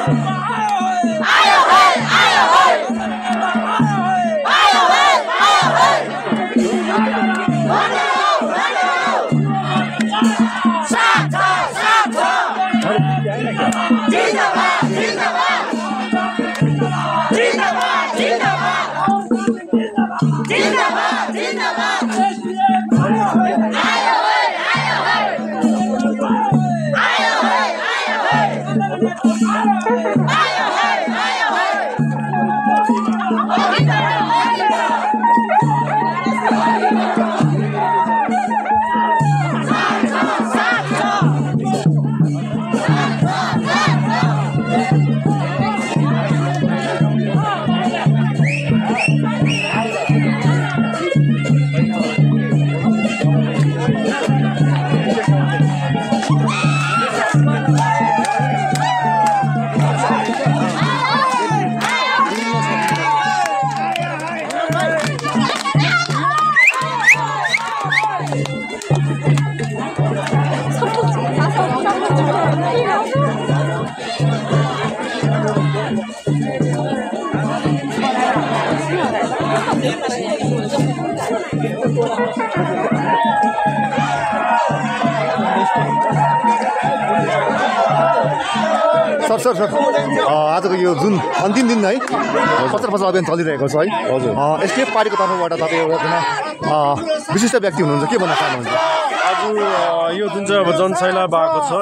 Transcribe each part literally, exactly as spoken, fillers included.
Sir sir sir आजको यो जुन अन्तिम दिन है प्रचार प्रसार अभियान चलिरहेको छ है हजुर एसडिएफ पार्टीको तर्फबाट तपाईँ एउटा विशिष्ट व्यक्ति हुनुहुन्छ के भन्न चाहनुहुन्छ आज यो जुन चाहिँ अब जनसैलाब भएको छ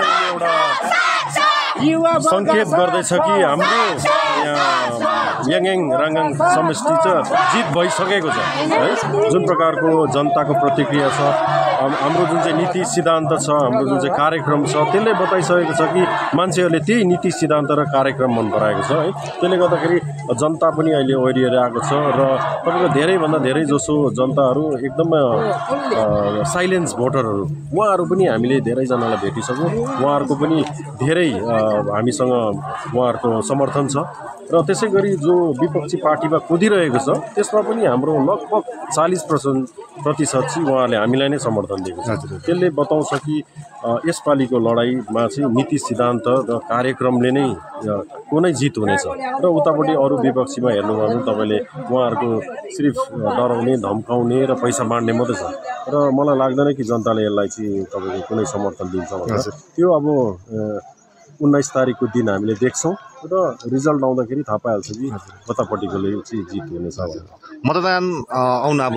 एउटा सङ्केत गर्दैछ कि हाम्रो याङयाङ राङगाङ समष्टि चाहिँ जित भइसकेको छ है जुन प्रकारको जनताको प्रतिक्रिया छ हाम्रो जुन चाहिँ नीति सिद्धान्त छ हाम्रो जुन चाहिँ कार्यक्रम छ त्यसले बताइसकेको छ कि मान्छेहरूले त्यही नीति सिद्धान्त र कार्यक्रम मन पराएको छ है त्यसले गर्दाखेरि जनता पनि अहिले ओरिएर आएको छ र तपाईँको धेरैभन्दा धेरै जसो जनताहरू एकदमै साइलेन्स भोटरहरू उहाँहरू पनि हामीले धेरैजनालाई भेटिसक्यौँ उहाँहरूको पनि धेरै हामीसँग उहाँहरूको समर्थन छ र त्यसै गरी जो विपक्षी पार्टीमा कुदिरहेको छ त्यसमा पनि हाम्रो लगभग चालीस प्रतिशत चाहिँ उहाँहरूले हामीलाई नै समर्थन दिएको छ त्यसले बताउँछ कि यसपालिको लडाइँमा चाहिँ नीति सिद्धान्त र कार्यक्रमले नै कुनै जित हुनेछ र उतापट्टि अरू विपक्षीमा हेर्नुभयो भने तपाईँले उहाँहरूको सिर्फ डराउने धम्काउने र पैसा बाँड्ने मात्रै छ र मलाई लाग्दैन कि जनताले यसलाई चाहिँ तपाईँको कुनै समर्थन दिन्छ भनेर त्यो अब उन्नाइस तारिकको दिन हामीले देख्छौँ र रिजल्ट आउँदाखेरि थाहा पाइहाल्छ कि कतापट्टिकोले चाहिँ जित हुनेछ मतदान आउन अब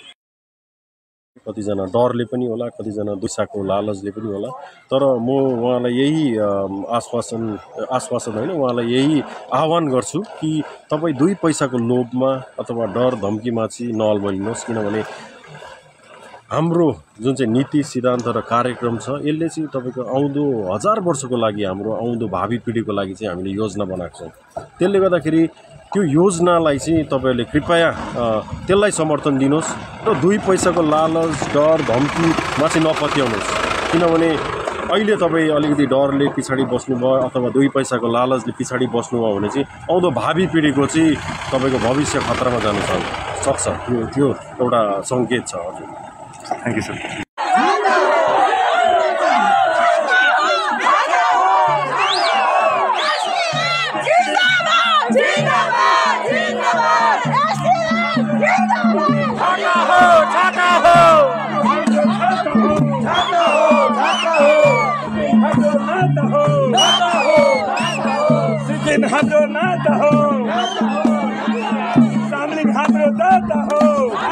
कतिजना डरले पनि होला कतिजना दुसाको लालचले पनि होला तर म उहाँलाई यही आश्वासन आश्वासन होइन उहाँलाई यही आह्वान गर्छु कि तपाईँ दुई पैसाको लोभमा अथवा डर धम्कीमा चाहिँ नअल्मलिनुहोस् किनभने हाम्रो जुन चाहिँ नीति सिद्धान्त र कार्यक्रम छ यसले चाहिँ तपाईँको आउँदो हजार वर्षको लागि हाम्रो आउँदो भावी पिँढीको लागि चाहिँ हामीले योजना बनाएको छौँ त्यसले गर्दाखेरि त्यो योजनालाई चाहिँ तपाईँहरूले कृपया त्यसलाई समर्थन दिनुहोस् र दुई पैसाको लालच डर धम्कीमा चाहिँ नपत्याउनुहोस् किनभने अहिले तपाईँ अलिकति डरले पछाडि बस्नुभयो अथवा दुई पैसाको लालचले पछाडि बस्नुभयो भने चाहिँ आउँदो भावी पिँढीको चाहिँ तपाईँको भविष्य खतरामा जानु सक्छ त्यो त्यो एउटा सङ्केत छ हजुर थ्याङ्क यू सर हाम्रो नाता हो सामलिङ हाम्रो दाता हो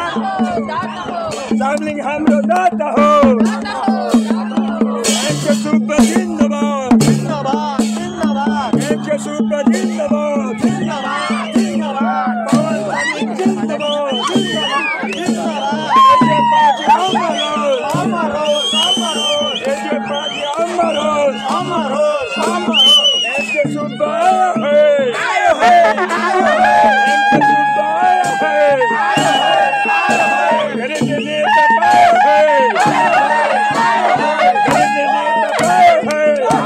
सामलिङ हाम्रो दाता हो एमके सुब्बा जिन्दाबाद जिन्दाबाद जिन्दाबाद एमके सुब्बा जिन्दाबाद जिन्दाबाद जिन्दाबाद पवन सामलिङ जिन्दाबाद जिन्दाबाद जिन्दाबाद एजे पार्टी अमर हो अमर हो अमर हो एजे पार्टी अमर हो अमर हो अमर हो एमके सुब्बा आयो है आयो है एमके सुब्बा आयो है आयो है घरे ने नेता पायो है घरे ने नेता पायो है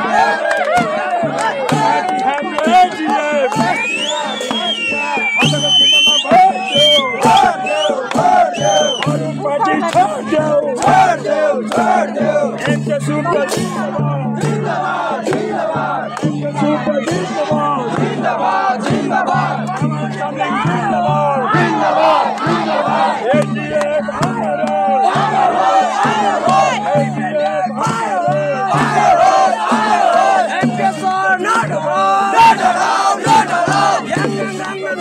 पार्टी हाम्रो एजीएफ अतको किनमा भोट देऊ भोट देऊ भोट देऊ अरू पार्टी छोड देऊ छोड देऊ छोड देऊ एमके सुब्बा जिन्दाबाद जिन्दाबाद जिन्दाबाद एमके सुब्बा जिंदाबाद जिंदाबाद पवन कमिंग जिंदाबाद जिंदाबाद जिंदाबाद NDA Bharat NDA Bharat MPSR not allowed not allowed not allowed young young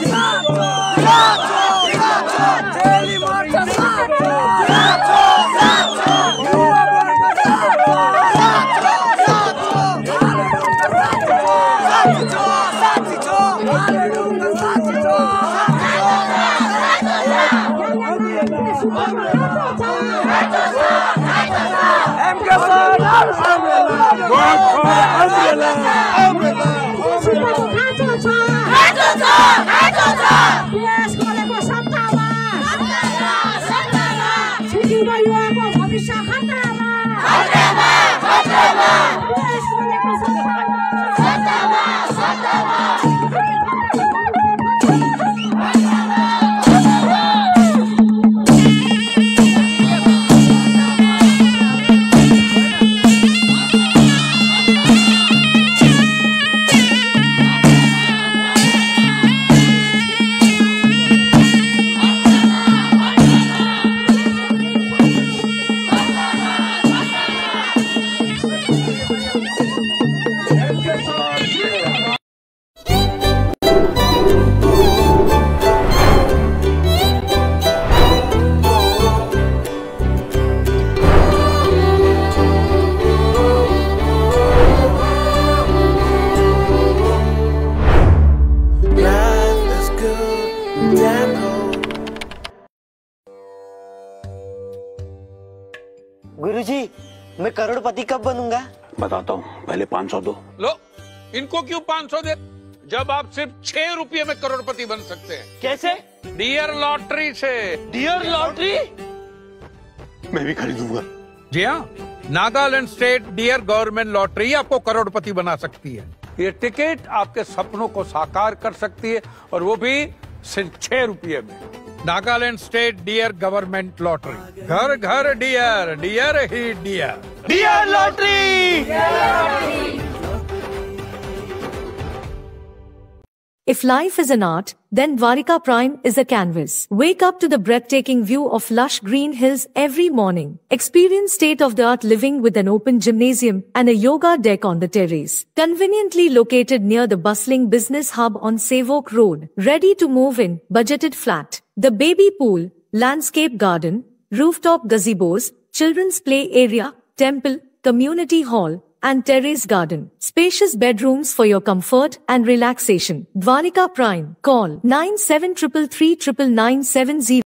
daily march गुरुजी, मैं करोड़पति कब बनूंगा? बताता हूँ, पहले पाँच सौ दो। लो, इनको क्यों पाँच सौ दे? जब आप सिर्फ छह रुपये में करोड़पति बन सकते हैं। कैसे? डियर लॉटरी से। Dear lottery? मैं भी खरीदूंगा। जी हाँ, Nagaland state dear government lottery आपको करोड़पति बना सकती है। ये टिकट आपके सपनों को साकार कर सकती है और वो भी सिर्फ छह रुपये में। Nagaland state dear government lottery, घर घर डियर, डियर ही dear. Dear lottery. If life is an art, then Dwarika Prime is a canvas. Wake up to the breathtaking view of lush green hills every morning. Experience state-of-the-art living with an open gymnasium and a yoga deck on the terrace. Conveniently located near the bustling business hub on Savok Road. Ready to move in, budgeted flat. The baby pool, landscape garden, rooftop gazebos, children's play area, temple, community hall, and terrace garden. Spacious bedrooms for your comfort and relaxation. Dwarika Prime. Call nine seven three three three nine nine seven zero.